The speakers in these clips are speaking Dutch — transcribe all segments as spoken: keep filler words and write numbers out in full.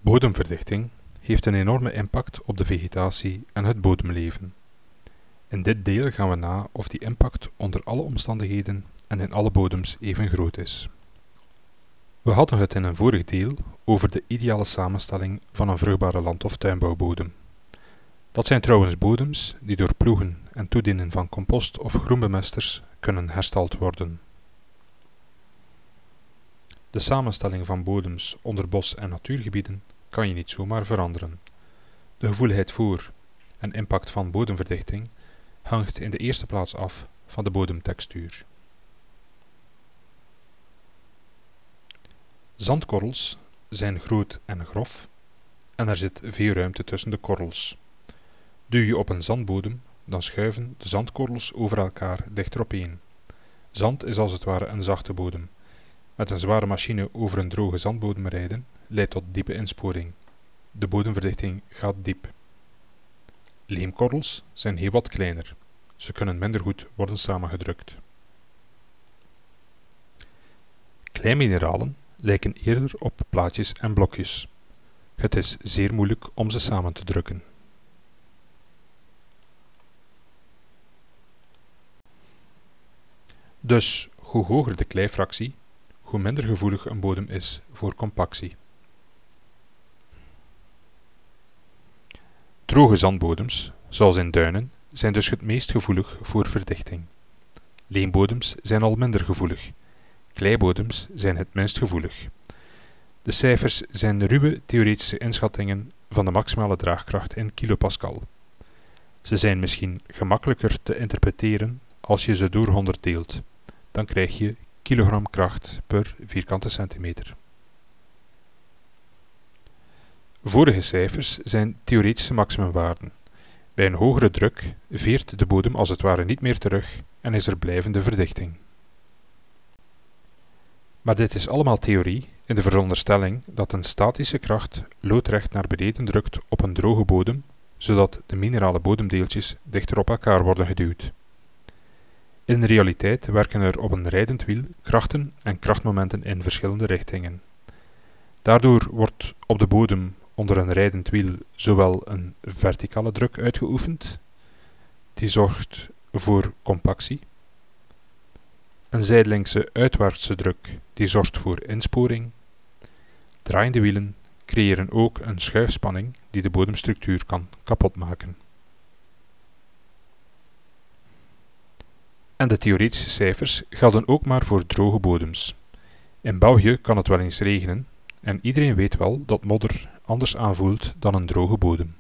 Bodemverdichting heeft een enorme impact op de vegetatie en het bodemleven. In dit deel gaan we na of die impact onder alle omstandigheden en in alle bodems even groot is. We hadden het in een vorig deel over de ideale samenstelling van een vruchtbare land- of tuinbouwbodem. Dat zijn trouwens bodems die door ploegen en toedienen van compost of groenbemesters kunnen hersteld worden. De samenstelling van bodems onder bos- en natuurgebieden kan je niet zomaar veranderen. De gevoeligheid voor en impact van bodemverdichting hangt in de eerste plaats af van de bodemtextuur. Zandkorrels zijn groot en grof en er zit veel ruimte tussen de korrels. Duw je op een zandbodem, dan schuiven de zandkorrels over elkaar dichter opeen. Zand is als het ware een zachte bodem. Met een zware machine over een droge zandbodem rijden leidt tot diepe insporing. De bodemverdichting gaat diep. Leemkorrels zijn heel wat kleiner. Ze kunnen minder goed worden samengedrukt. Kleimineralen lijken eerder op plaatjes en blokjes. Het is zeer moeilijk om ze samen te drukken. Dus hoe hoger de kleifractie, hoe minder gevoelig een bodem is voor compactie. Droge zandbodems, zoals in duinen, zijn dus het meest gevoelig voor verdichting. Leembodems zijn al minder gevoelig. Kleibodems zijn het minst gevoelig. De cijfers zijn ruwe theoretische inschattingen van de maximale draagkracht in kilopascal. Ze zijn misschien gemakkelijker te interpreteren als je ze door honderd deelt. Dan krijg je kilogram kracht per vierkante centimeter. Vorige cijfers zijn theoretische maximumwaarden. Bij een hogere druk veert de bodem als het ware niet meer terug en is er blijvende verdichting. Maar dit is allemaal theorie in de veronderstelling dat een statische kracht loodrecht naar beneden drukt op een droge bodem, zodat de minerale bodemdeeltjes dichter op elkaar worden geduwd. In de realiteit werken er op een rijdend wiel krachten en krachtmomenten in verschillende richtingen. Daardoor wordt op de bodem onder een rijdend wiel zowel een verticale druk uitgeoefend, die zorgt voor compactie, een zijdelingse uitwaartse druk, die zorgt voor insporing. Draaiende wielen creëren ook een schuifspanning die de bodemstructuur kan kapotmaken. En de theoretische cijfers gelden ook maar voor droge bodems. In België kan het wel eens regenen en iedereen weet wel dat modder anders aanvoelt dan een droge bodem.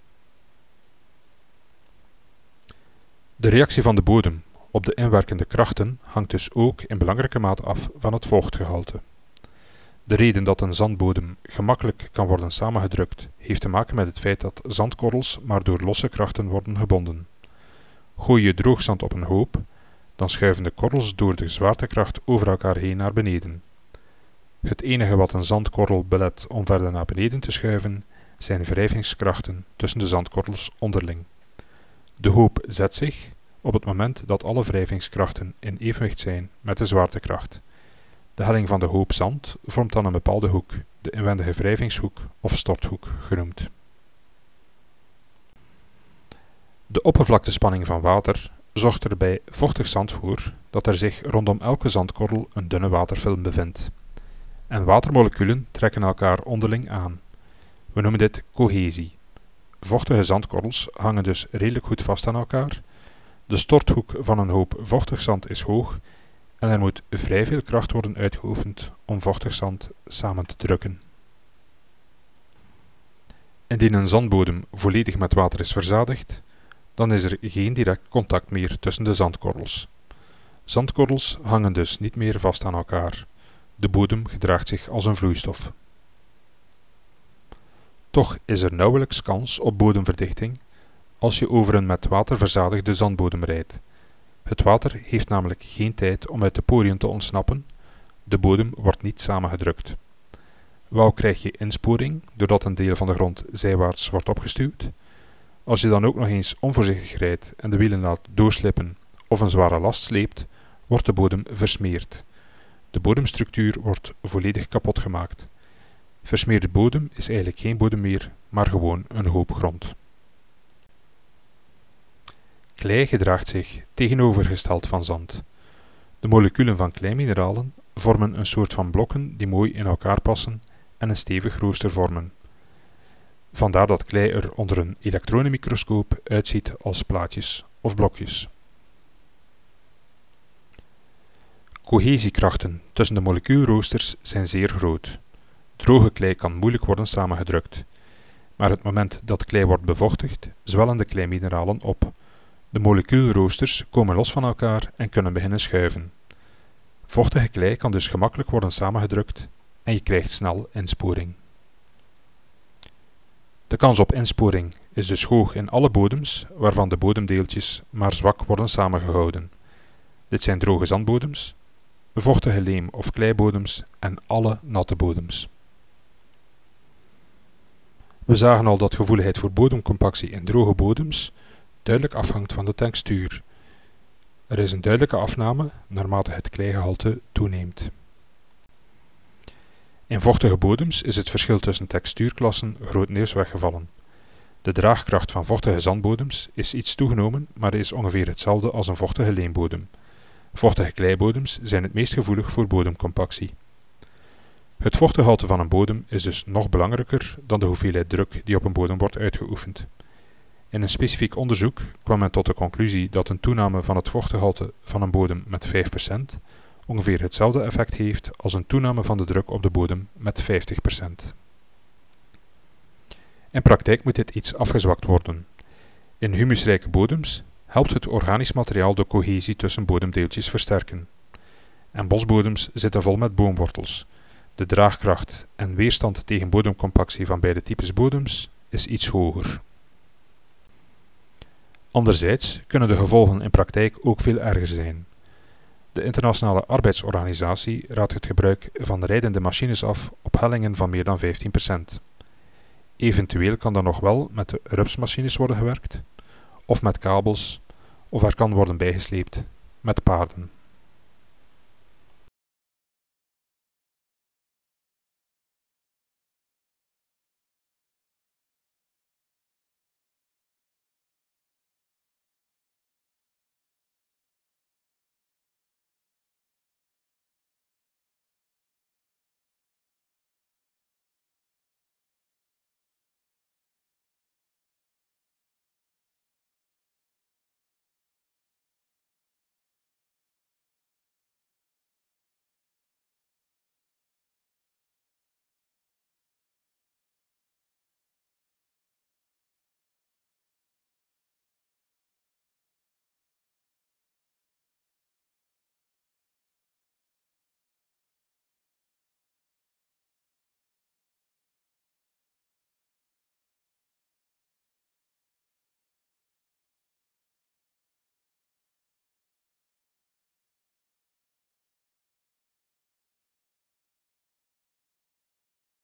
De reactie van de bodem op de inwerkende krachten hangt dus ook in belangrijke mate af van het vochtgehalte. De reden dat een zandbodem gemakkelijk kan worden samengedrukt heeft te maken met het feit dat zandkorrels maar door losse krachten worden gebonden. Gooi je droogzand op een hoop, dan schuiven de korrels door de zwaartekracht over elkaar heen naar beneden. Het enige wat een zandkorrel belet om verder naar beneden te schuiven, zijn wrijvingskrachten tussen de zandkorrels onderling. De hoop zet zich op het moment dat alle wrijvingskrachten in evenwicht zijn met de zwaartekracht. De helling van de hoop zand vormt dan een bepaalde hoek, de inwendige wrijvingshoek of storthoek genoemd. De oppervlaktespanning van water zorgt er bij vochtig zand voor dat er zich rondom elke zandkorrel een dunne waterfilm bevindt. En watermoleculen trekken elkaar onderling aan. We noemen dit cohesie. Vochtige zandkorrels hangen dus redelijk goed vast aan elkaar. De storthoek van een hoop vochtig zand is hoog en er moet vrij veel kracht worden uitgeoefend om vochtig zand samen te drukken. Indien een zandbodem volledig met water is verzadigd, dan is er geen direct contact meer tussen de zandkorrels. Zandkorrels hangen dus niet meer vast aan elkaar. De bodem gedraagt zich als een vloeistof. Toch is er nauwelijks kans op bodemverdichting als je over een met water verzadigde zandbodem rijdt. Het water heeft namelijk geen tijd om uit de poriën te ontsnappen, de bodem wordt niet samengedrukt. Wel krijg je insporing doordat een deel van de grond zijwaarts wordt opgestuwd. Als je dan ook nog eens onvoorzichtig rijdt en de wielen laat doorslippen of een zware last sleept, wordt de bodem versmeerd. De bodemstructuur wordt volledig kapot gemaakt. Versmeerde bodem is eigenlijk geen bodem meer, maar gewoon een hoop grond. Klei gedraagt zich tegenovergesteld van zand. De moleculen van kleimineralen vormen een soort van blokken die mooi in elkaar passen en een stevig rooster vormen. Vandaar dat klei er onder een elektronenmicroscoop uitziet als plaatjes of blokjes. Cohesiekrachten tussen de molecuulroosters zijn zeer groot. Droge klei kan moeilijk worden samengedrukt, maar het moment dat klei wordt bevochtigd, zwellen de kleimineralen op. De molecuulroosters komen los van elkaar en kunnen beginnen schuiven. Vochtige klei kan dus gemakkelijk worden samengedrukt en je krijgt snel insporing. De kans op insporing is dus hoog in alle bodems waarvan de bodemdeeltjes maar zwak worden samengehouden. Dit zijn droge zandbodems, vochtige leem- of kleibodems en alle natte bodems. We zagen al dat gevoeligheid voor bodemcompactie in droge bodems duidelijk afhangt van de textuur. Er is een duidelijke afname naarmate het kleigehalte toeneemt. In vochtige bodems is het verschil tussen textuurklassen grotendeels weggevallen. De draagkracht van vochtige zandbodems is iets toegenomen, maar is ongeveer hetzelfde als een vochtige leembodem. Vochtige kleibodems zijn het meest gevoelig voor bodemcompactie. Het vochtgehalte van een bodem is dus nog belangrijker dan de hoeveelheid druk die op een bodem wordt uitgeoefend. In een specifiek onderzoek kwam men tot de conclusie dat een toename van het vochtgehalte van een bodem met vijf procent ongeveer hetzelfde effect heeft als een toename van de druk op de bodem met vijftig procent. In praktijk moet dit iets afgezwakt worden. In humusrijke bodems helpt het organisch materiaal de cohesie tussen bodemdeeltjes versterken. En bosbodems zitten vol met boomwortels. De draagkracht en weerstand tegen bodemcompactie van beide types bodems is iets hoger. Anderzijds kunnen de gevolgen in praktijk ook veel erger zijn. De Internationale Arbeidsorganisatie raadt het gebruik van rijdende machines af op hellingen van meer dan vijftien procent. Eventueel kan dan nog wel met de rupsmachines worden gewerkt, of met kabels, of er kan worden bijgesleept met paarden.